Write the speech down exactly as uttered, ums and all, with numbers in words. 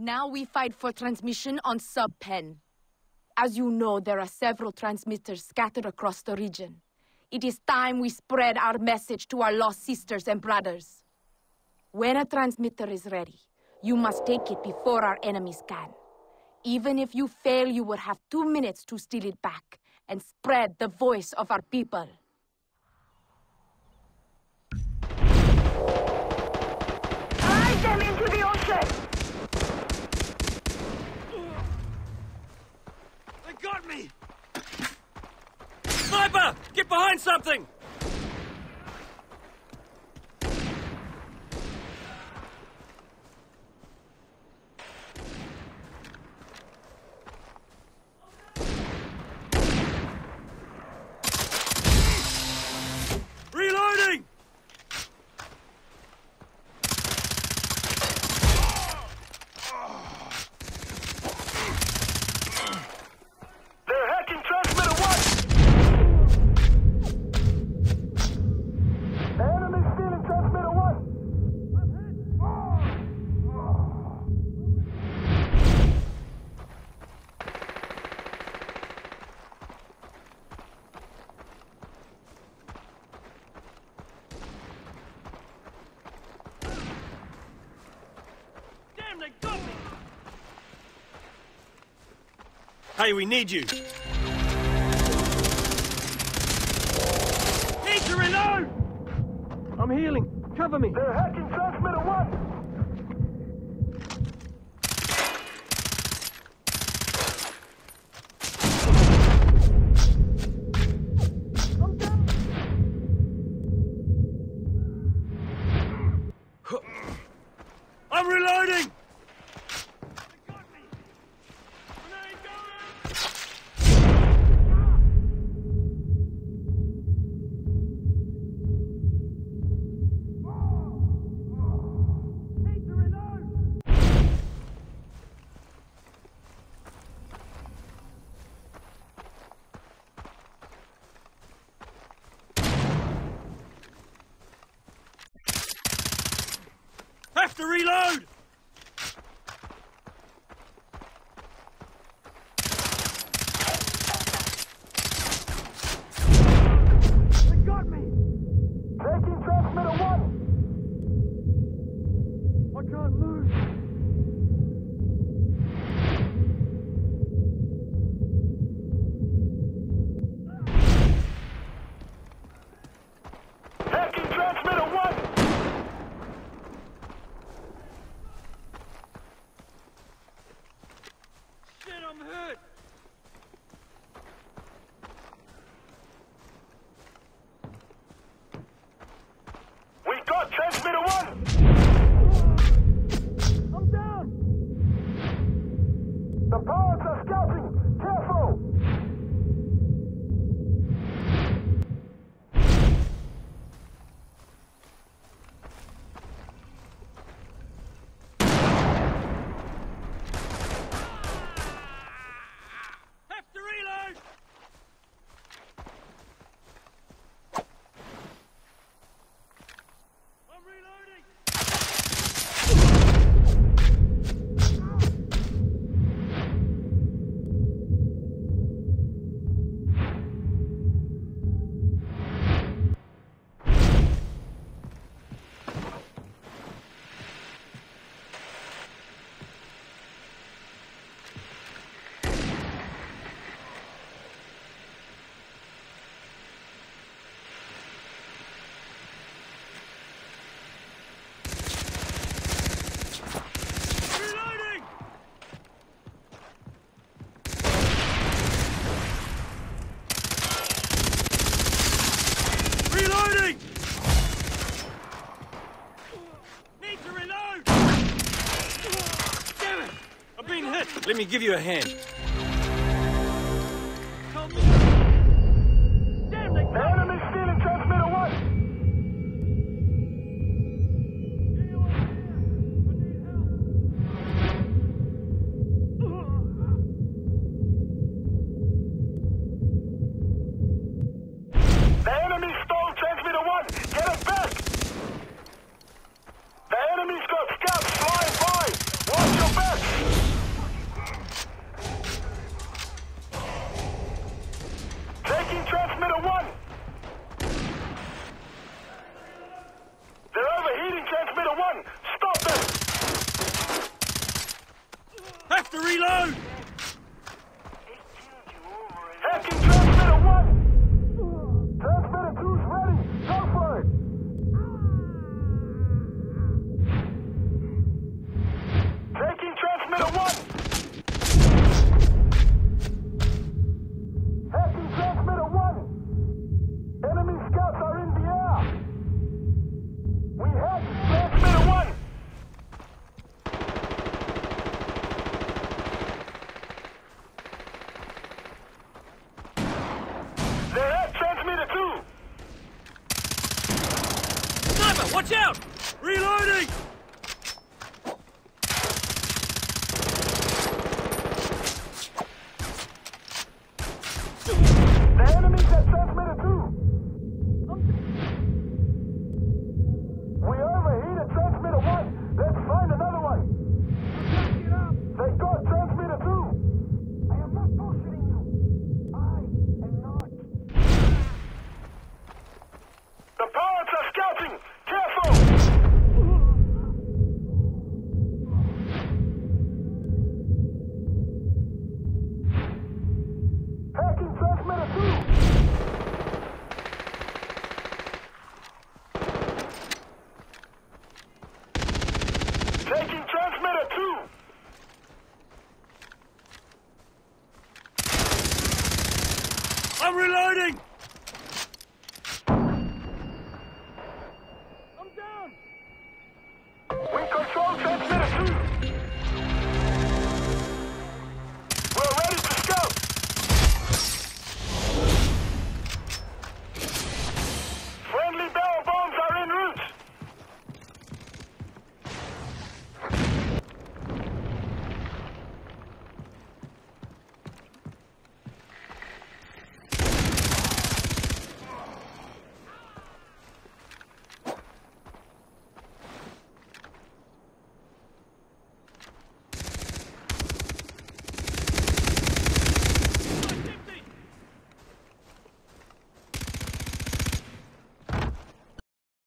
Now we fight for transmission on Sub-Pen. As you know, there are several transmitters scattered across the region. It is time we spread our message to our lost sisters and brothers. When a transmitter is ready, you must take it before our enemies can. Even if you fail, you will have two minutes to steal it back and spread the voice of our people. Drive them into the ocean! They got me! Sniper! Get behind something! Reloading! They're hacking transmitter one! The enemy's stealing transmitter one! Damn, they got me! Hey, we need you. Need to reload! I'm healing. Cover me. They're hacking transmitter one! I'm down! I'm reloading! Have to reload! They got me! Taking transmitter one! I can't move! Hacking transmitter one! Shit, I'm hurt! We got transmitter one! I'm down! The pirates are scouting! Careful! Have to reload! I'm reloading! Reloading! Reloading! Need to reload! Damn it! I've been hit! Let me give you a hand. Help me! Damn, they The got me! enemy's stealing transmitter one! Anyone here? I need help! The enemy stole transmitter one! Get it back! The enemy's got scouts flying by! Watch your back! transmitter one! They're overheating transmitter one! Stop them! Have to reload! Hacking transmitter one! Transmitter two's ready! Go for it! Taking transmitter one! Hacking transmitter one! Enemy scouts are in the air! We hacked transmitter one! They're at transmitter two! Sniper, watch out! Reloading! The enemy's at transmitter two! We overheated transmitter one! Let's find another one! They got transmitter two! I am not bullshitting you! I am not! The pirates are scouting! Careful! Hacking transmitter two! Taking transmitter two! I'm reloading!